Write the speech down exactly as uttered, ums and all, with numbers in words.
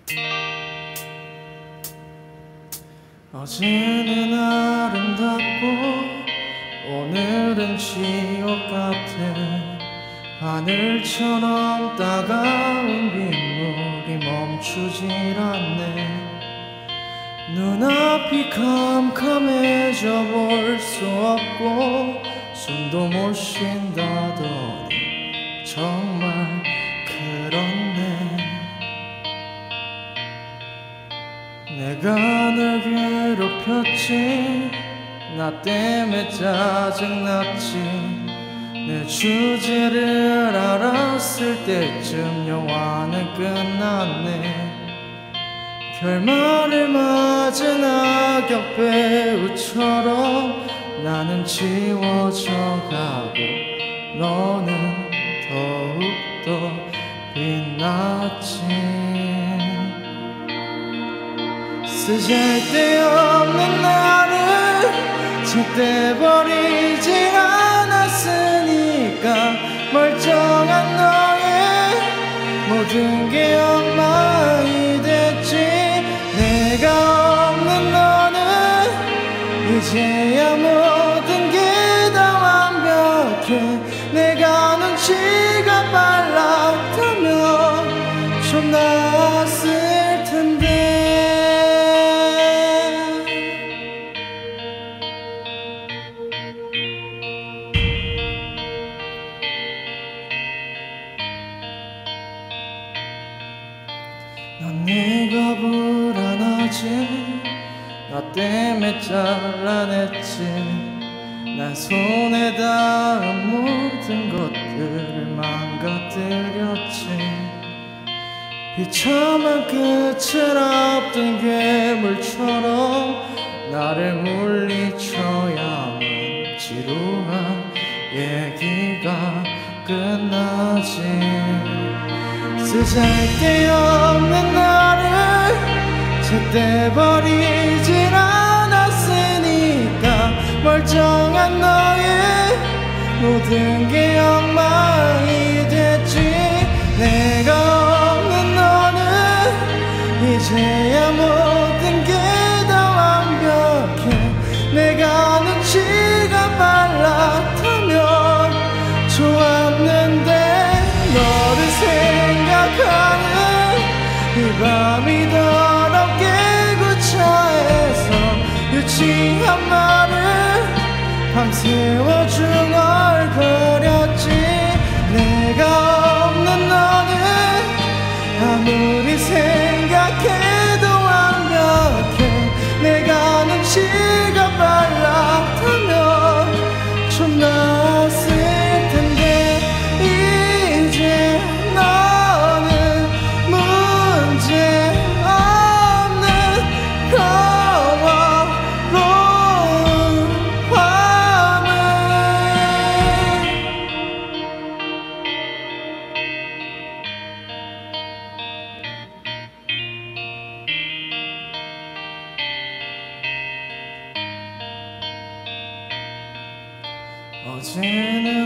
어제는 아름답고 오늘은 지옥 같은 하늘처럼 따가운 빗물이 멈추질 않네. 눈앞이 캄캄해져 볼 수 없고 숨도 못 쉰다더니 정말 그렇네. 내가 널 괴롭혔지, 나 때문에 짜증났지. 내 주제를 알았을 때쯤 영화는 끝났네. 결말을 맞은 악역 배우처럼 나는 지워져 가고 너는 더욱더 빛났지. 쓰잘데없는 나를 제때 버리지 않았으니까 멀쩡한 너의 모든 게 엉망이 됐지. 내가 없는 너는 이제야 모든 게 다 완벽해. 내가 눈치가 빨랐다면 좀 나았을 텐데. 넌 네가 불안하지, 나 때문에 잘라냈지. 난 손에 닿은 모든 것들을 망가뜨렸지. 비참한 끝을 앞둔 괴물처럼 나를 물리쳐야만 지루한 얘기가 끝나지. 쓰잘데없는 나를 제때 버리질 않았으니까 멀쩡한 너의 모든 게 엉망이 됐지. 내가 없는 너는 이제야 모든 게 다 완벽해. 내가 눈치가 빨랐다면 좋았는데. 너를 생각하는 이 밤이 더럽게 구차해서 유치한 말을 밤새워 중얼거렸지. 내가 없는 너는 아무리 생각해도 완벽해. 내가 눈치가 빨랐다면 좀 나았을 텐데. 이제 너는 문제 없는 평화로운 밤을. 어제는